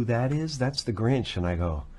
who that is? That's the Grinch. And I go,